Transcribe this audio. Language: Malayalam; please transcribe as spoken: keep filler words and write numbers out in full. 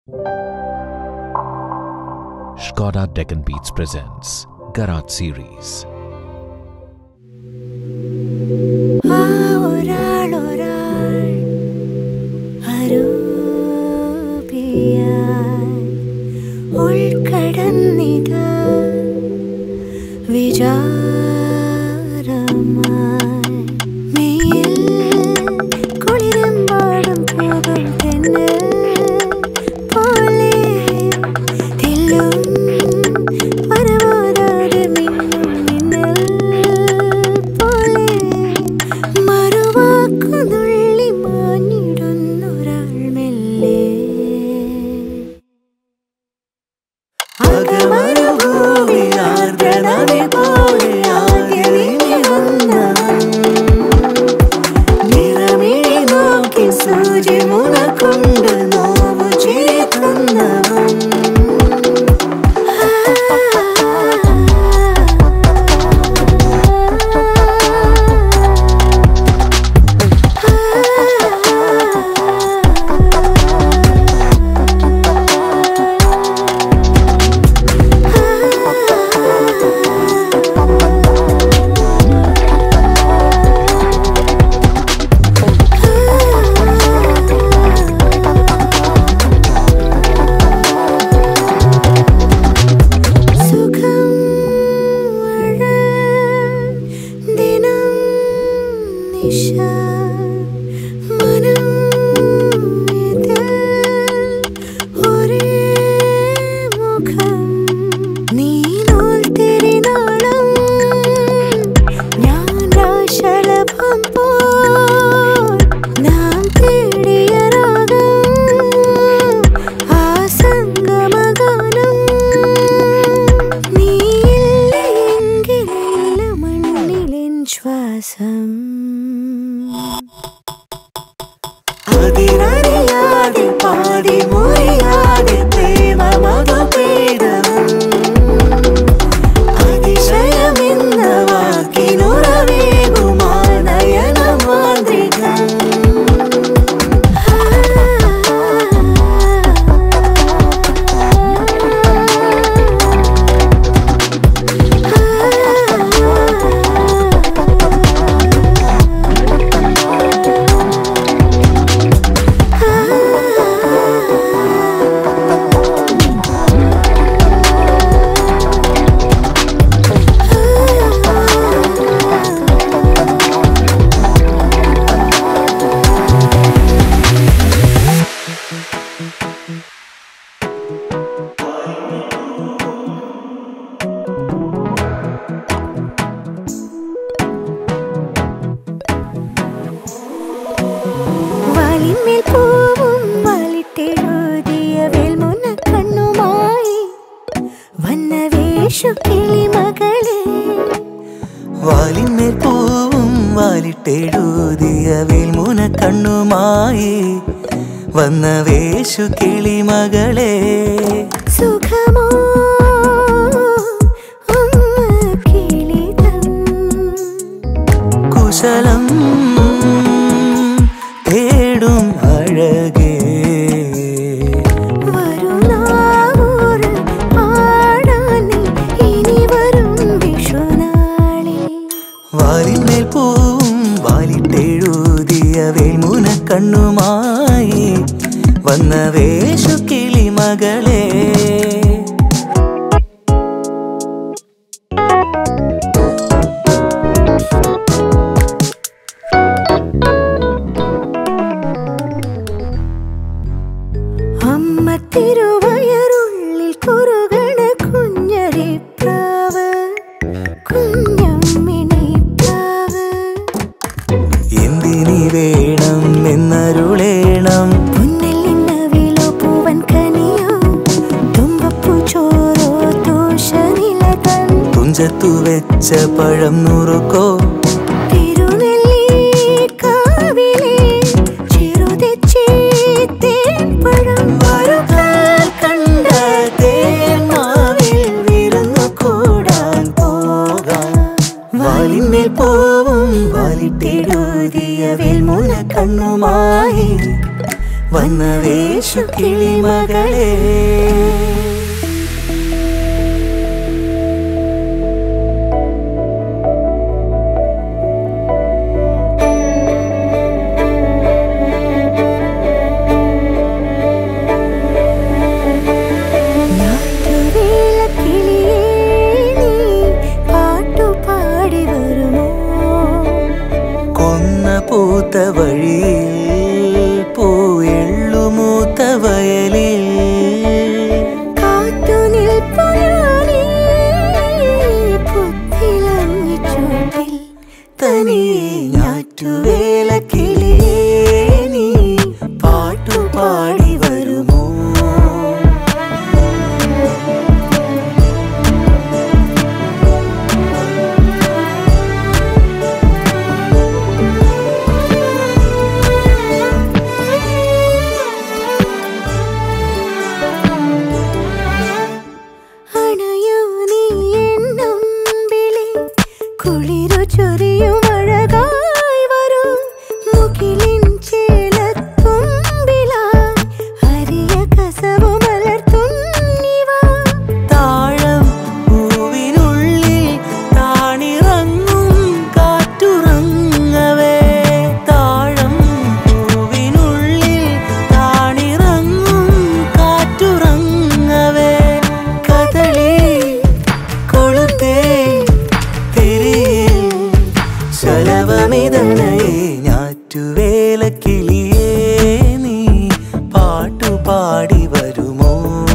Skoda Deccan Beats presents Garage Series. വാലിന്മേൽ പൂവും വാലിട്ടെഴുതിയ വേൽമുന കണ്ണുമായി വന്ന വേഷു കിളി മകളെ സുഖമോ കുശലം തേടും അഴകേ വാലിന്മേൽ പൂവും വാലിട്ടെഴുതിയ വേൽമുന കണ്ണുമായി വന്ന വേഷു കിളി മകളെ അമ്മ തിരുവയറുള്ളിൽ കുറുകണ കുഞ്ഞരിപ്രാവ് കുഞ്ഞമ്മിണിപ്രാവ് എന്തിനി വേണം എന്നരുളേണം പുന്നലിന്നവിലോ പൂവൻ കനിയോ തുമ്പപ്പൂ ചോറോ ദോഷനിലതൻ തുഞ്ചത്തു വെച്ച പഴം നുറുക്കോ പൂവും വാലിട്ടെഴുതിയ വേൽമുന കണ്ണുമായി വന്ന വേഷു കിളി മകളെ പൂത്ത വഴിയിൽ പൂയെള്ളുമൂത്ത വയലിൽ കാത്തു നിൽപ്പുയാനീ പുത്തിലങ്ങി ചൂട്ടിൽ തനിയെ ഞാറ്റുവേല കിളിയേ നീ പാട്ടുപാടി വരുമോ കുളിരു ചൊരിയും അഴകായി വരും മുകിലിൻ ചേലത്തുമ്പിലായി ഹരിയ കസവു മലർത്തുന്നിവ താഴം പൂവിനുള്ളിൽ താണിറങ്ങും കാറ്റുറങ്ങവേ താഴം പൂവിനുള്ളിൽ താണിറങ്ങും കാറ്റുറങ്ങവേ കദളി കൊളുത്തേ ശലഭമിതനയെ ഞാറ്റുവേല കിളിയേ നീ പാട്ടുപാടി വരുമോ